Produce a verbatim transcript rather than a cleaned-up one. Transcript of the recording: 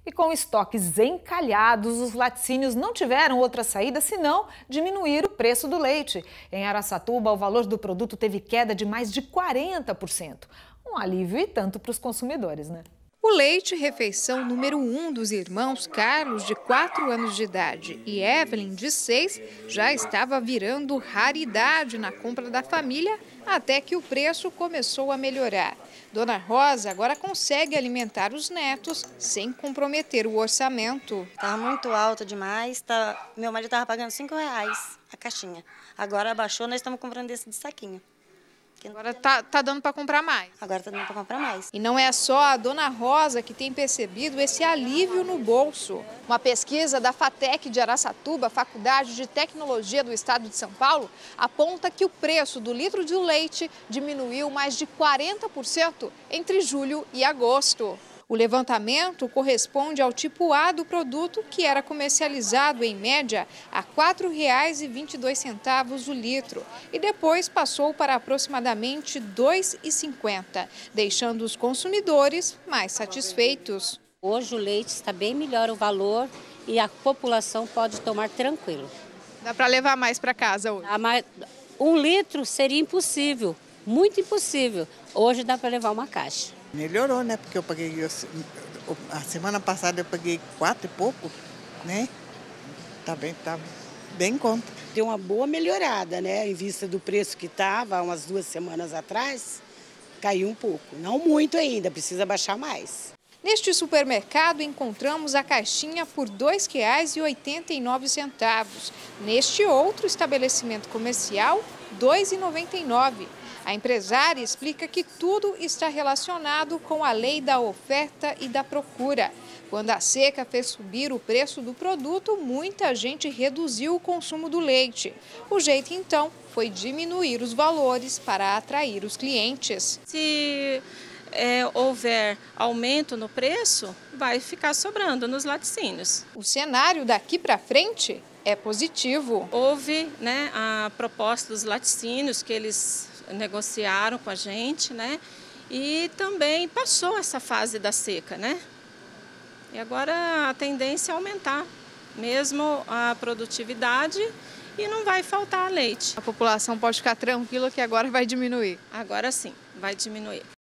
E com estoques encalhados, os laticínios não tiveram outra saída senão diminuir o preço do leite. Em Araçatuba, o valor do produto teve queda de mais de quarenta por cento. Um alívio e tanto para os consumidores, né? O leite, refeição número um dos irmãos Carlos, de quatro anos de idade, e Evelyn, de seis, já estava virando raridade na compra da família, até que o preço começou a melhorar. Dona Rosa agora consegue alimentar os netos sem comprometer o orçamento. Estava muito alto demais, tá... meu marido estava pagando cinco reais a caixinha. Agora abaixou, nós estamos comprando esse de saquinho. Agora tá, tá dando para comprar mais. Agora tá dando para comprar mais. E não é só a Dona Rosa que tem percebido esse alívio no bolso. Uma pesquisa da FATEC de Araçatuba, Faculdade de Tecnologia do Estado de São Paulo, aponta que o preço do litro de leite diminuiu mais de quarenta por cento entre julho e agosto. O levantamento corresponde ao tipo A do produto, que era comercializado, em média, a quatro reais e vinte e dois centavos o litro e depois passou para aproximadamente dois reais e cinquenta centavos, deixando os consumidores mais satisfeitos. Hoje o leite está bem melhor o valor e a população pode tomar tranquilo. Dá para levar mais para casa hoje? Um litro seria impossível, muito impossível. Hoje dá para levar uma caixa. Melhorou, né? Porque eu paguei, a semana passada eu paguei quatro e pouco, né? Tá bem, tá bem em conta. Deu uma boa melhorada, né? Em vista do preço que estava umas duas semanas atrás, caiu um pouco. Não muito ainda, precisa baixar mais. Neste supermercado encontramos a caixinha por dois reais e oitenta e nove centavos. Neste outro estabelecimento comercial, dois reais e noventa e nove centavos. A empresária explica que tudo está relacionado com a lei da oferta e da procura. Quando a seca fez subir o preço do produto, muita gente reduziu o consumo do leite. O jeito, então, foi diminuir os valores para atrair os clientes. Se é, houver aumento no preço, vai ficar sobrando nos laticínios. O cenário daqui para frente é positivo. Houve, né, a proposta dos laticínios que eles negociaram com a gente, né? E também passou essa fase da seca, né? E agora a tendência é aumentar mesmo a produtividade e não vai faltar leite. A população pode ficar tranquila que agora vai diminuir. Agora sim, vai diminuir.